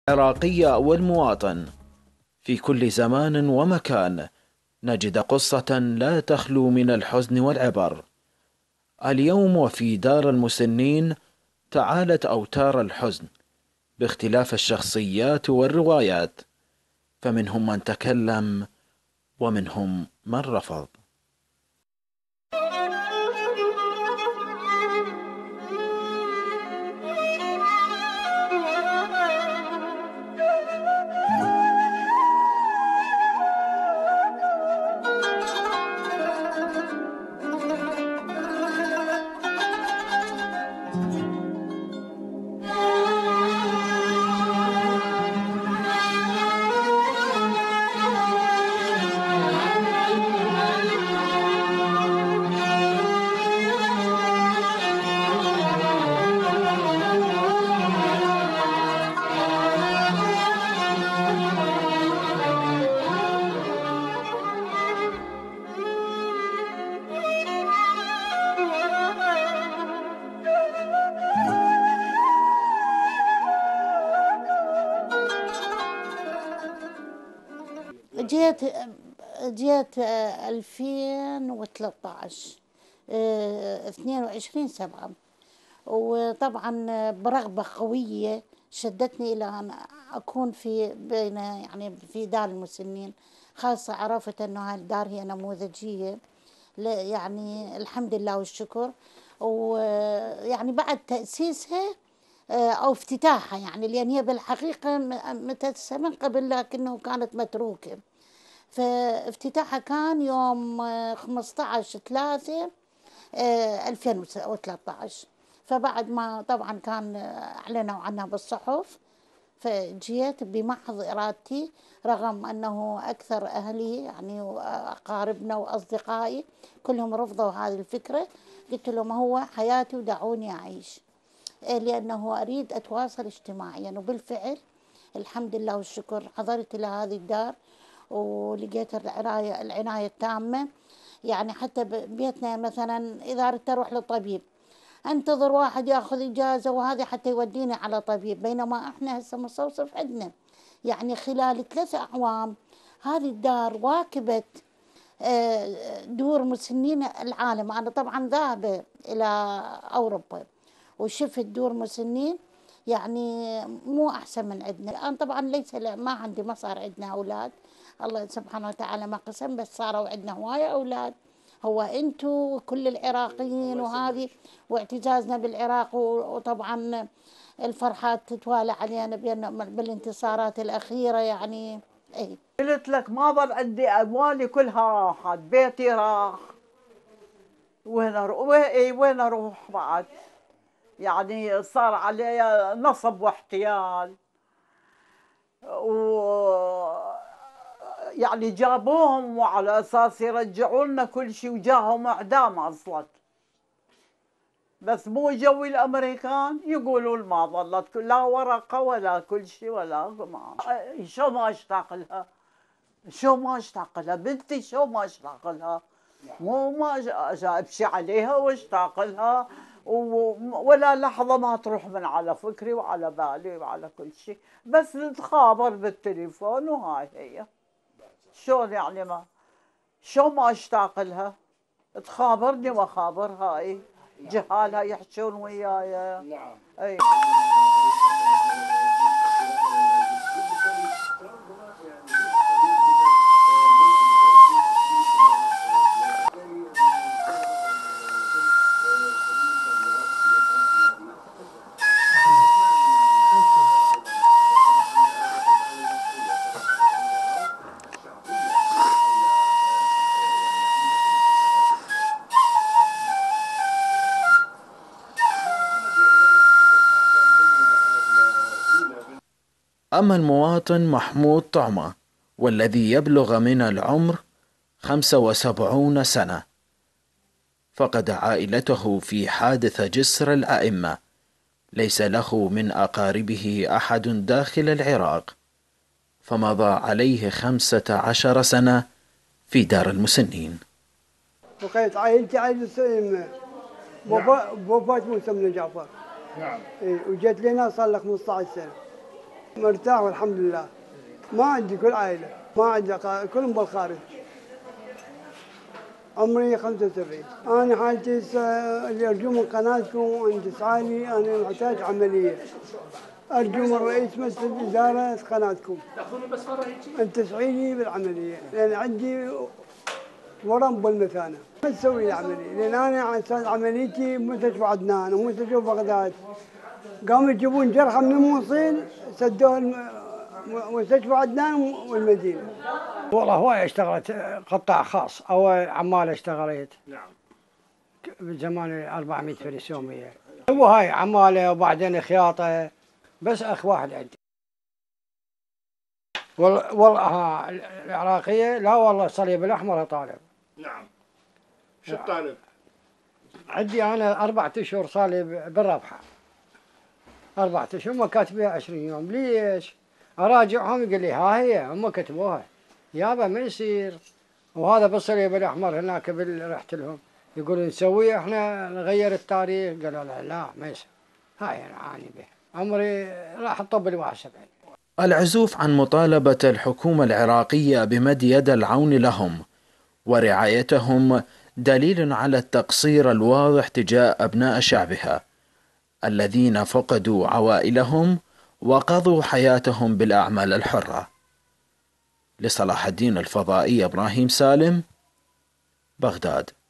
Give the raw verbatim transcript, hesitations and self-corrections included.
العراقي والمواطن في كل زمان ومكان نجد قصة لا تخلو من الحزن والعبر. اليوم وفي دار المسنين تعالت أوتار الحزن باختلاف الشخصيات والروايات، فمنهم من تكلم ومنهم من رفض. جيت جيت ألفين وثلاثة عشر اثنين وعشرين سبعة، وطبعا برغبة قوية شدتني إلى أن أكون في بين يعني في دار المسنين، خاصة عرفت أنه هالدار هي نموذجية يعني الحمد لله والشكر. ويعني بعد تأسيسها أو افتتاحها، يعني لأن هي بالحقيقة متأسسة من قبل لكنه كانت متروكة، فافتتاحها كان يوم خمسة عشر ثلاثة ألفين وثلاثة عشر. فبعد ما طبعا كان أعلنوا عنها بالصحف، فجيت بمحض إرادتي رغم أنه أكثر أهلي يعني وأقاربنا وأصدقائي كلهم رفضوا هذه الفكرة. قلت لهم هو حياتي ودعوني أعيش، لأنه أريد أتواصل اجتماعيا. وبالفعل الحمد لله والشكر حضرت إلى هذه الدار ولقيت العناية العناية التامة. يعني حتى بيتنا مثلا إذا أردت أروح للطبيب أنتظر واحد يأخذ إجازة وهذه حتى يوديني على طبيب، بينما إحنا هسه مستوصف عندنا. يعني خلال ثلاث أعوام هذه الدار واكبت دور مسنين العالم. أنا طبعا ذاهبة إلى أوروبا وشفت دور مسنين يعني مو أحسن من عندنا. الآن طبعا ليس ما عندي ما صار عندنا أولاد، الله سبحانه وتعالى ما قسم، بس صاروا عندنا هواية أولاد. هو أنتوا كل العراقيين وهذه واعتزازنا بالعراق، وطبعا الفرحات تتوالى علينا بالانتصارات الأخيرة يعني. اي قلت لك ما ظل عندي أموالي كلها راحت، بيتي راح، وين اروح وين اروح بعد؟ يعني صار علي نصب واحتيال، و يعني جابوهم وعلى اساس يرجعوا لنا كل شيء، وجاهم اعدام اصلا، بس مو جوي الامريكان يقولون ما ظلت لا ورقه ولا كل شيء ولا ما. شو ما اشتاق لها، شو ما اشتاق لها بنتي، شو ما اشتاق لها، مو ما ابشي عليها واشتاق لها، ولا لحظه ما تروح من على فكري وعلى بالي وعلى كل شيء، بس نتخابر بالتليفون وهاي هي. شلون يعني ما شو ما اشتاق لها، تخابرني واخابر هاي جهالها يحجون وياي. نعم اي. أما المواطن محمود طعمة والذي يبلغ من العمر خمسة وسبعون سنة، فقد عائلته في حادث جسر الأئمة، ليس له من أقاربه أحد داخل العراق، فمضى عليه خمسة عشر سنة في دار المسنين. بقيت عائلتي عائلة سليم، بابا بابا موسى بن جعفر. نعم. إيه وجيت لنا صار له خمسة عشر سنة. مرتاح والحمد لله. ما عندي كل عائلة، ما عندي قا- كلهم بالخارج. عمري خمسة وسبعين. أنا حالتي س- اللي أرجو من قناتكم أن تسعى لي، أنا محتاج عملية. أرجو من رئيس مجلس الإدارة قناتكم أن تسعي لي بالعملية، لأن عندي ورم بالمثانة. ما تسوي لي عملية؟ لأن أنا أساس عمليتي مستشفى عدنان ومستشفى بغداد. قاموا يجيبون جرحى من الموصل سدوه الم- مستشفى عدنان والمدينة. والله هواي اشتغلت قطاع خاص، أول عمالة اشتغلت. نعم. بزمان أربعمية فلس يومية. هو هاي عمالة وبعدين خياطة، بس أخ واحد عندي. والله والله ها العراقية لا والله الصليب الأحمر طالب. نعم. شو الطالب؟ عندي أنا أربعة أشهر صار بالربحة. أربعة أشهر هم كاتبيها عشرين يوم، ليش؟ أراجعهم يقول لي ها هي هم كتبوها. يابا ما يصير. وهذا بالصليب الأحمر هناك رحت لهم يقولون نسوي احنا نغير التاريخ، قالوا لا لا ما يصير. هاي أنا أعاني به. عمري راح أطب لي واحد وسبعين. العزوف عن مطالبة الحكومة العراقية بمد يد العون لهم ورعايتهم دليل على التقصير الواضح تجاه أبناء شعبها الذين فقدوا عوائلهم وقضوا حياتهم بالأعمال الحرة. لصلاح الدين الفضائي، إبراهيم سالم، بغداد.